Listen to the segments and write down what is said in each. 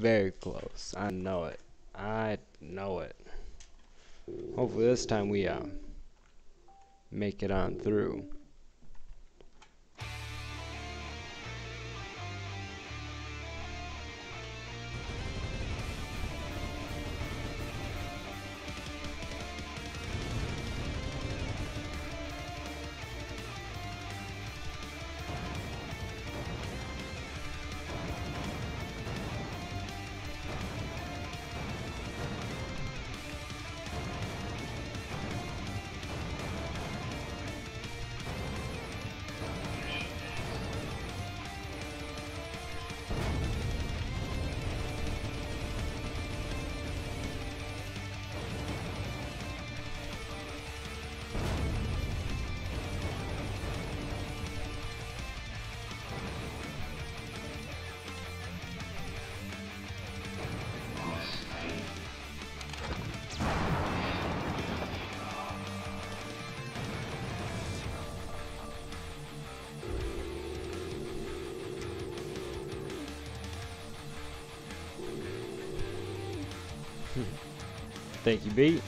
very close. I know it. I know it. Hopefully this time we make it on through. Thank you, Beat.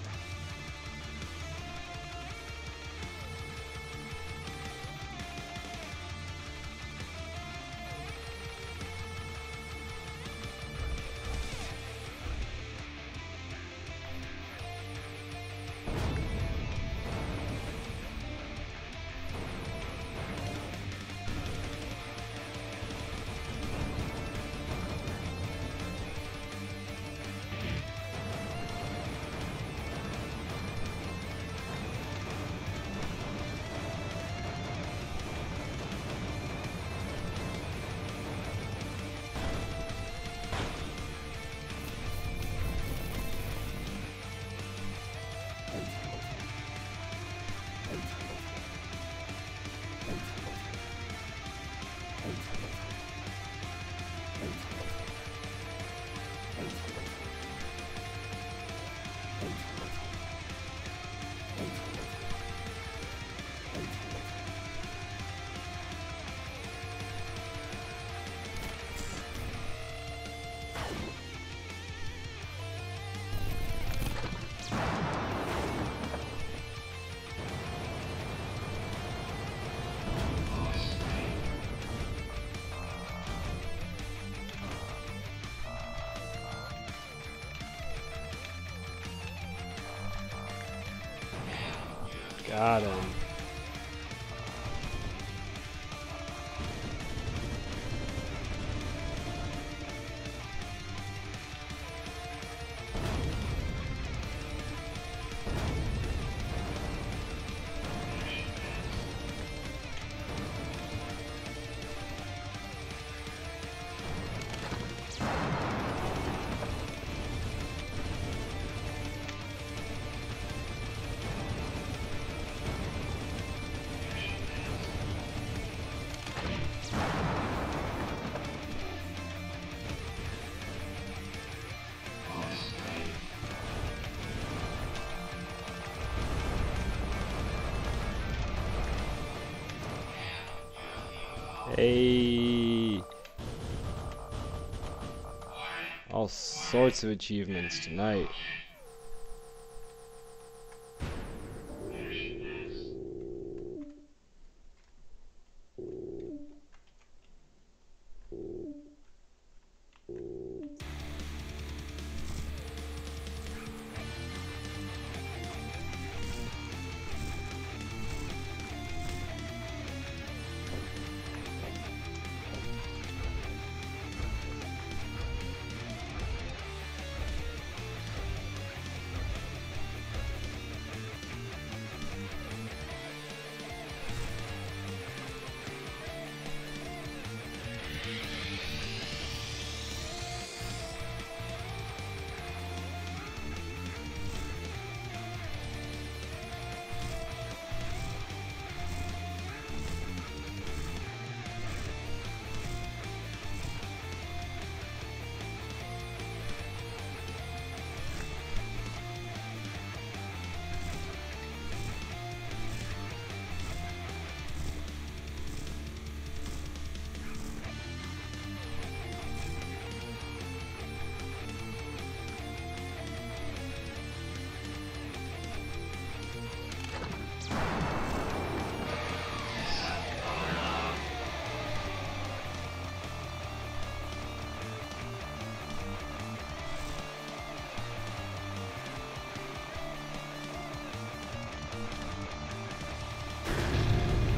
Got him. Hey, all sorts of achievements tonight.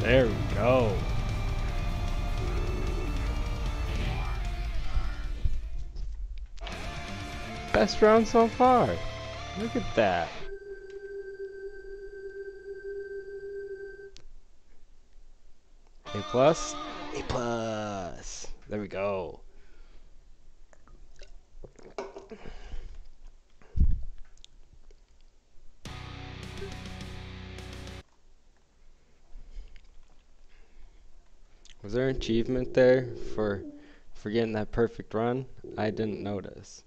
There we go. Best round so far. Look at that. A plus. A plus. There we go. Was there an achievement there for getting that perfect run? I didn't notice.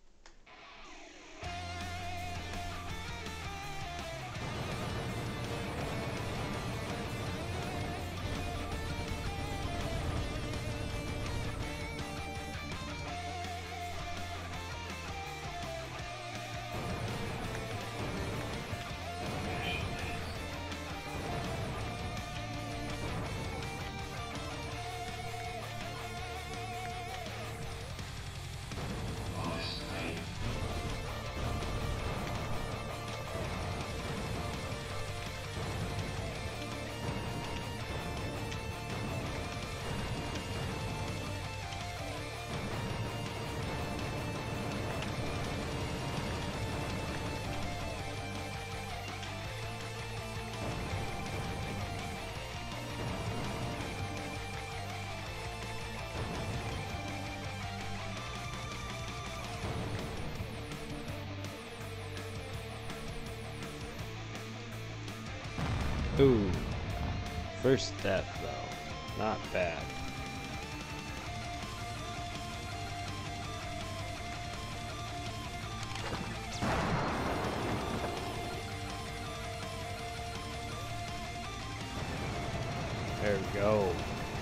Ooh. First death though. Not bad. There we go.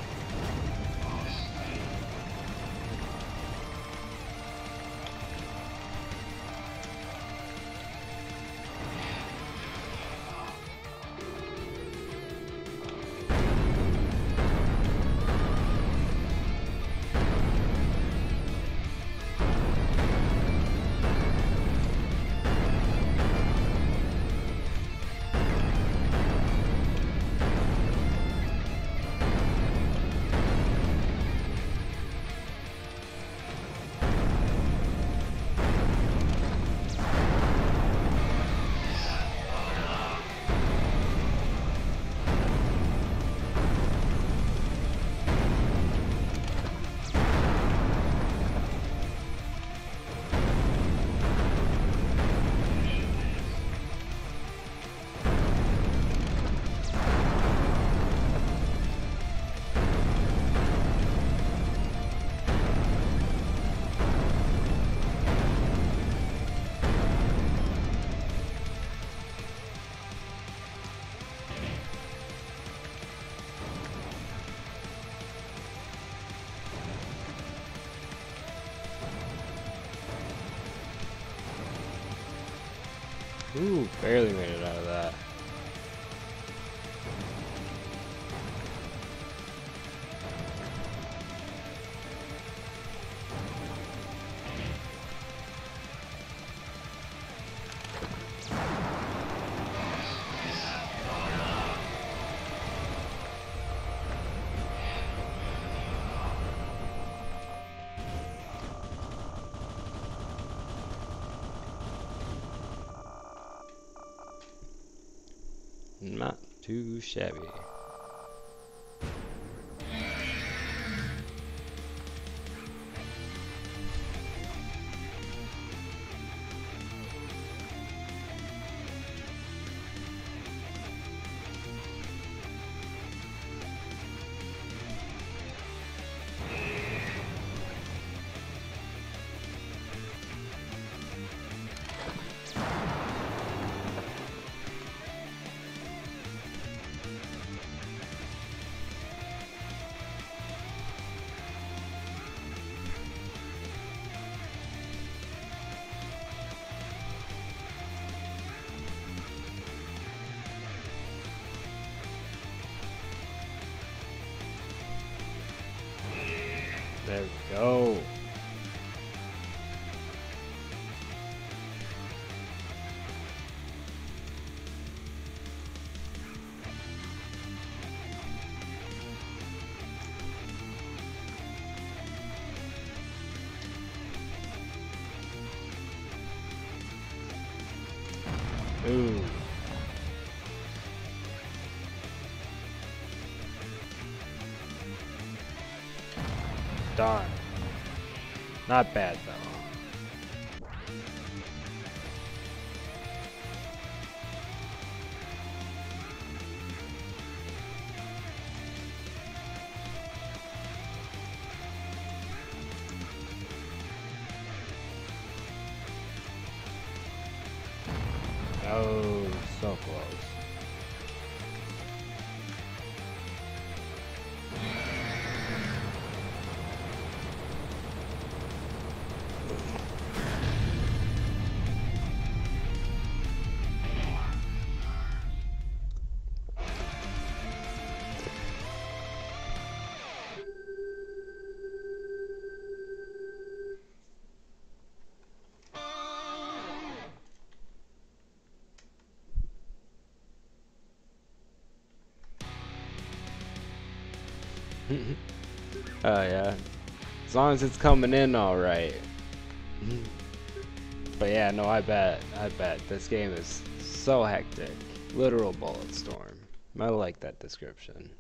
Ooh, barely made it out of that. Not too shabby. There we go. Darn. Not bad though. Oh, so close. Oh yeah, as long as it's coming in all right. But yeah, no, I bet this game is so hectic. Literal bullet storm. I like that description.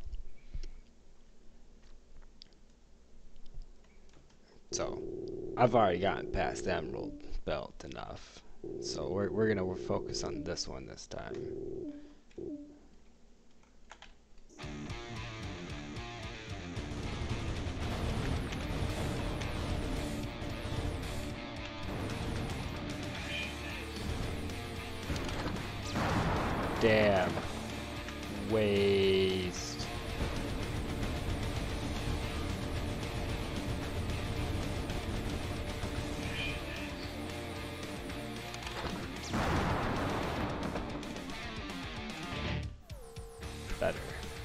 So, I've already gotten past Emerald Belt enough. So we're gonna focus on this one this time. Damn. Waste. Better.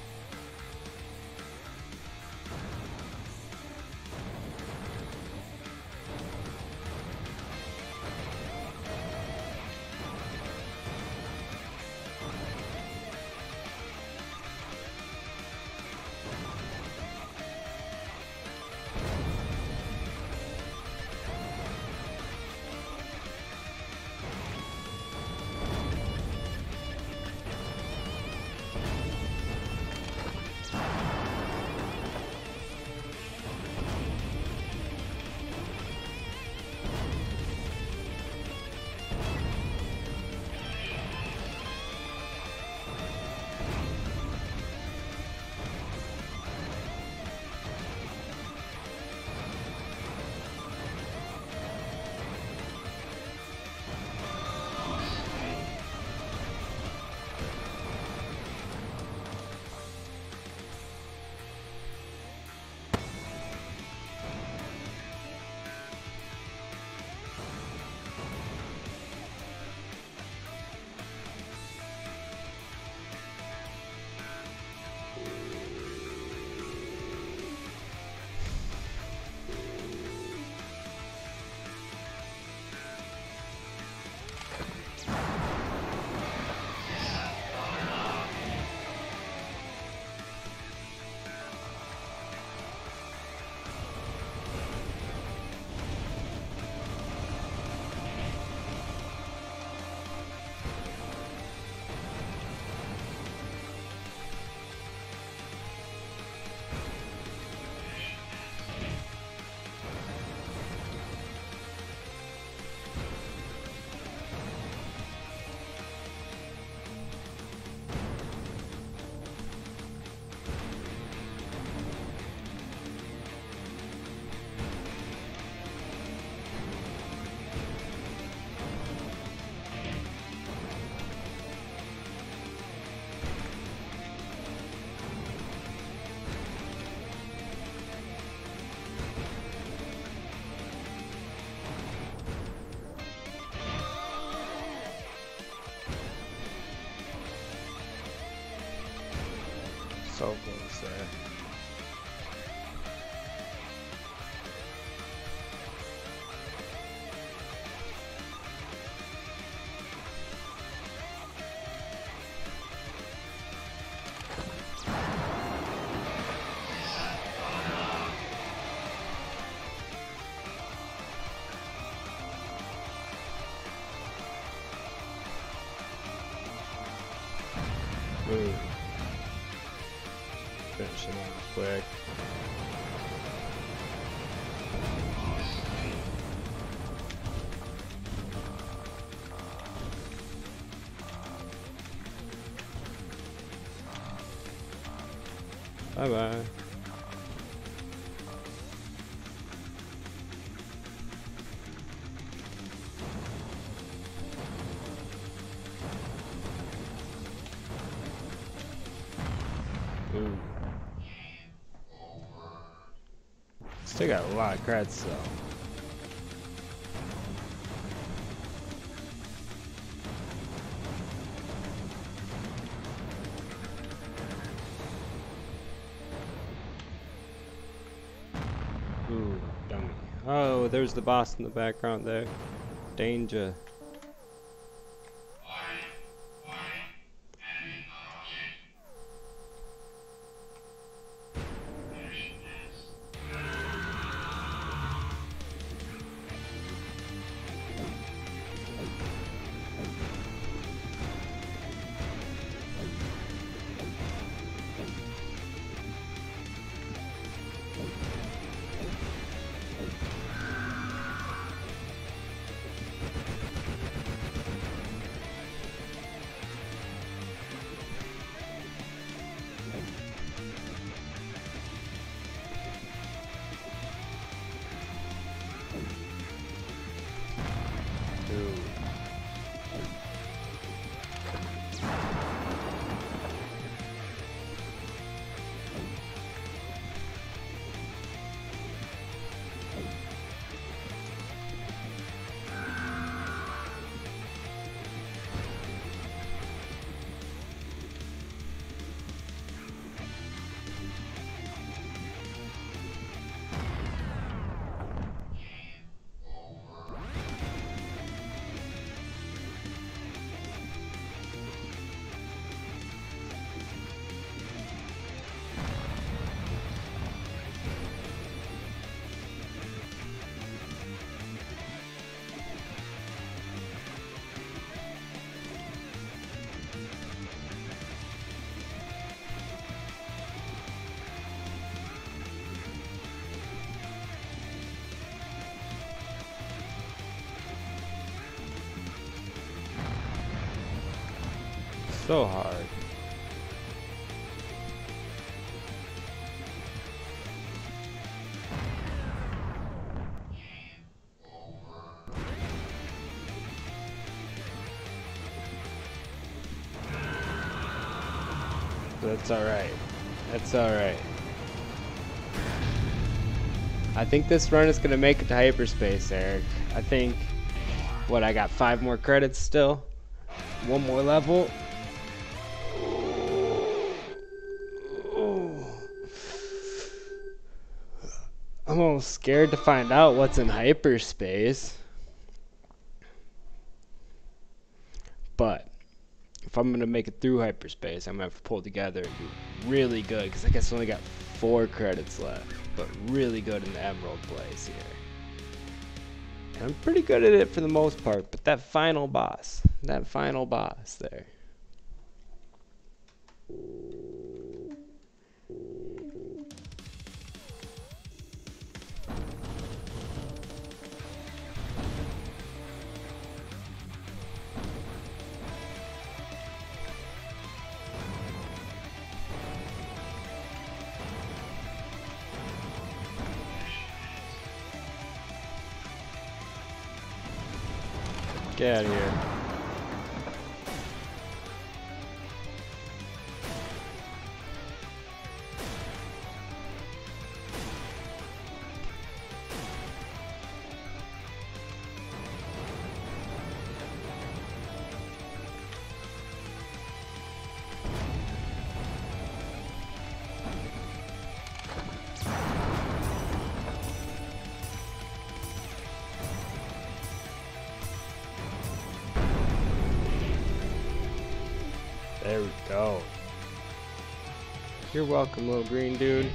So close there. Ooh. Finish him off quick. Bye bye. Ooh. Still got a lot of creds though. Ooh, dummy. Oh, there's the boss in the background there. Danger. So hard. That's alright. That's alright. I think this run is gonna make it to hyperspace, Eric. I think, what, I got 5 more credits still? 1 more level? I'm almost scared to find out what's in hyperspace. But if I'm gonna make it through hyperspace, I'm gonna have to pull together and do really good, because I guess I only got 4 credits left, but really good in the Emerald Blaze here. And I'm pretty good at it for the most part, but that final boss there. Get out of here. There we go. You're welcome, little green dude.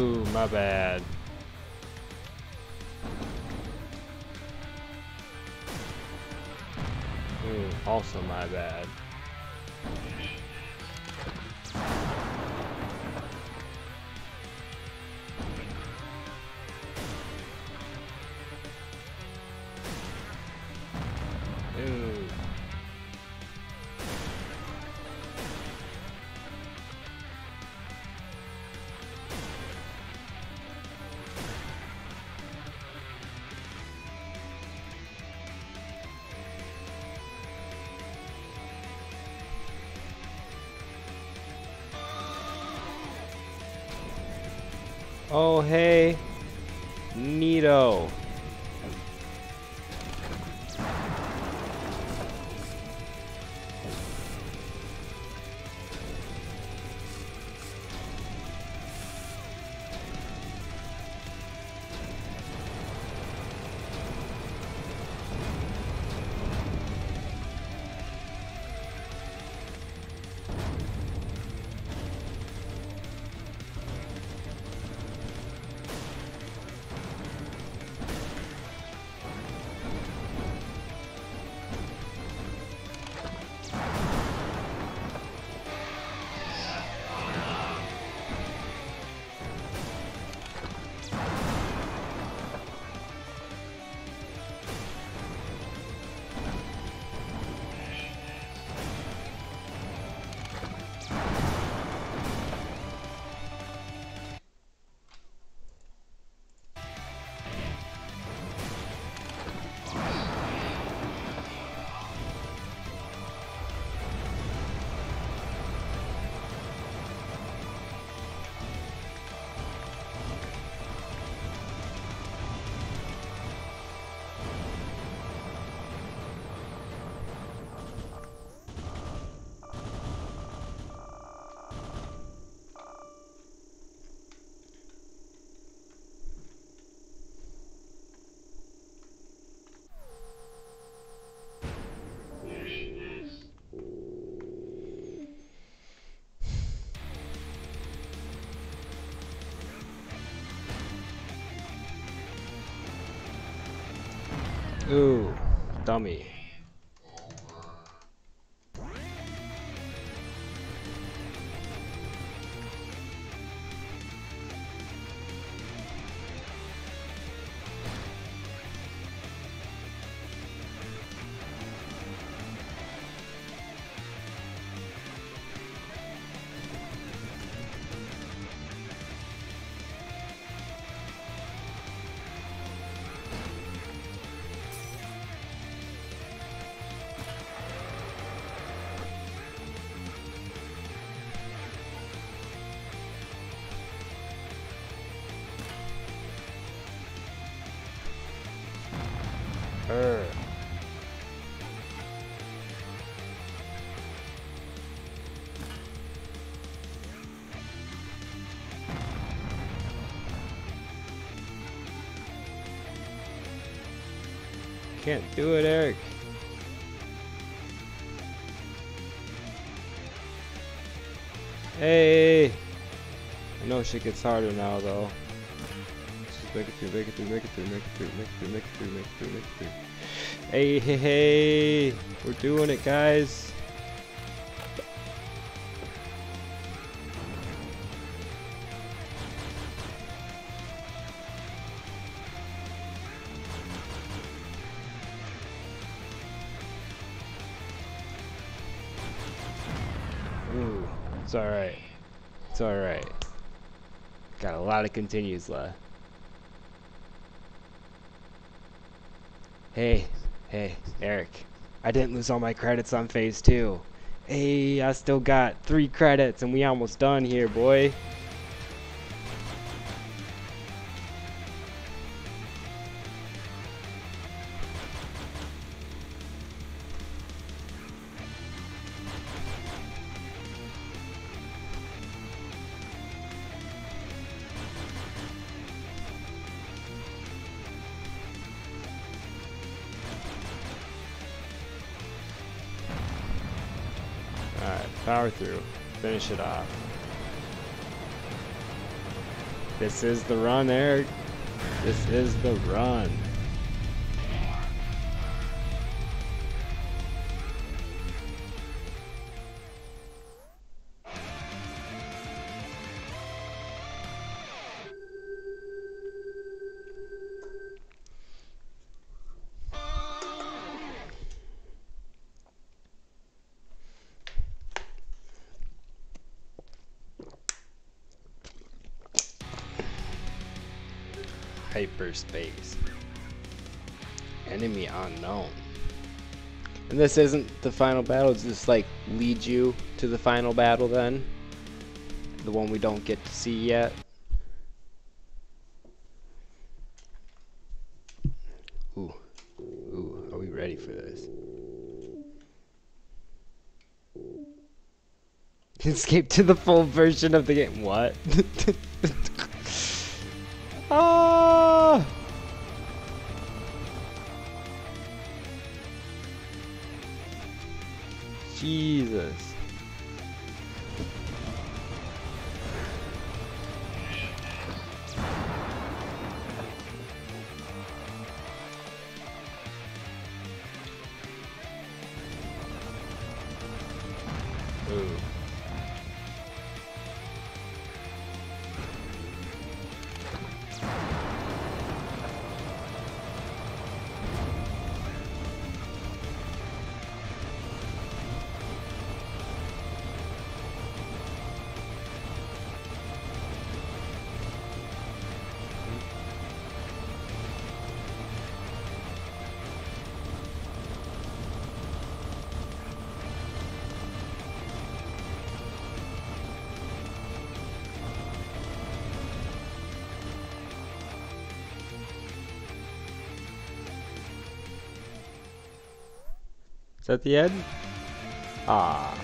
Ooh, my bad. Ooh, also my bad. Ooh. Oh, hey. Neato. Ooh, dummy. Err. Can't do it, Eric. Hey! I know shit gets harder now, though. Just make it through, make it through, make it through, make it through, make it through, make it through, make it through, make it through. Hey, hey, hey! We're doing it, guys! Ooh, it's alright. It's alright. Got a lot of continues left. Hey, Eric. I didn't lose all my credits on phase 2. Hey, I still got 3 credits and we almost done here, boy. Alright, power through. Finish it off. This is the run, Eric. This is the run. Hyperspace. Enemy unknown. And this isn't the final battle, it's just like lead you to the final battle then? The one we don't get to see yet? Ooh. Ooh, are we ready for this? Escape to the full version of the game. What? Ah! Jesus. Ooh. Is that the end? Ah.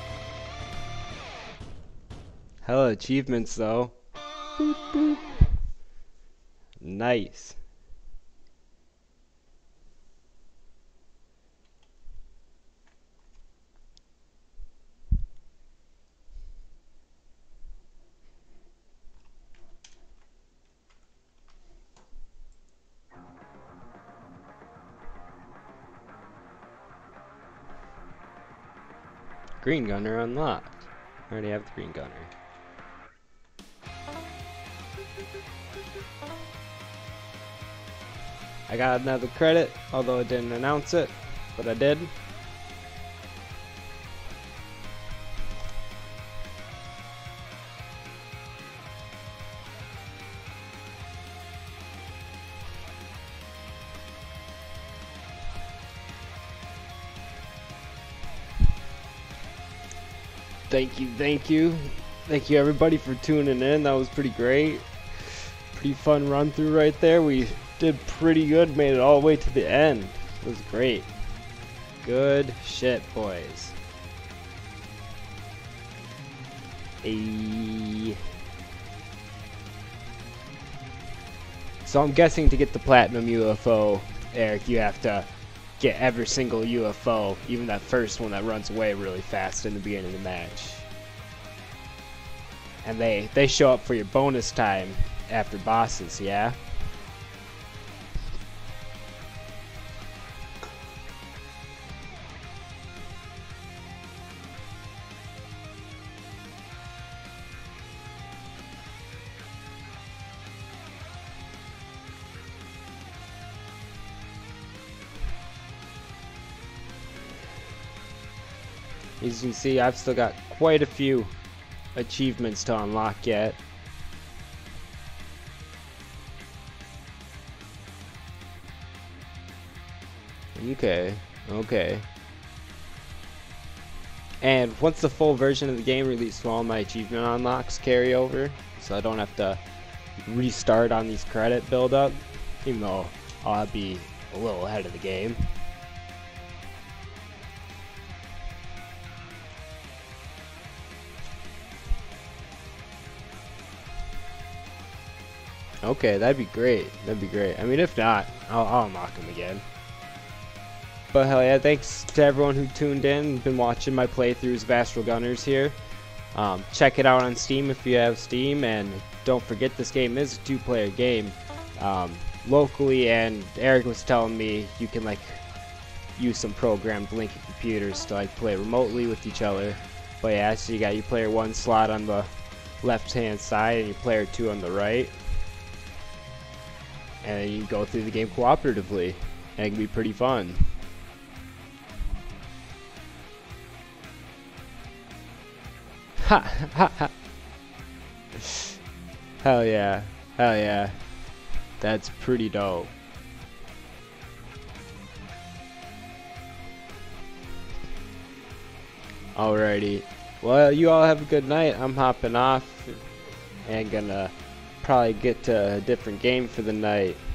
Hella achievements though. Boop, boop. Nice. Green Gunner unlocked. I already have the Green Gunner. I got another credit, although I didn't announce it, but I did. Thank you, thank you. Thank you everybody for tuning in. That was pretty great. Pretty fun run through right there. We did pretty good, made it all the way to the end. It was great. Good shit, boys. So I'm guessing to get the Platinum UFO, Eric, you have to get every single UFO, even that first one that runs away really fast in the beginning of the match. And they show up for your bonus time after bosses, yeah? As you can see, I've still got quite a few achievements to unlock yet. Okay, okay. And once the full version of the game releases, all my achievement unlocks carry over, so I don't have to restart on these credit build-up, even though I'll be a little ahead of the game. Okay, that'd be great. That'd be great. I mean, if not, I'll unlock them again. But hell yeah, thanks to everyone who tuned in, been watching my playthroughs of Astral Gunners here. Check it out on Steam if you have Steam, and don't forget this game is a 2-player game locally, and Eric was telling me you can like use some program to link your computers to like play remotely with each other. But yeah, so you got your player 1 slot on the left hand side and your player 2 on the right, and you go through the game cooperatively, and it can be pretty fun. Ha ha ha. Hell yeah. Hell yeah. That's pretty dope. Alrighty. Well, you all have a good night. I'm hopping off and gonna probably get to a different game for the night.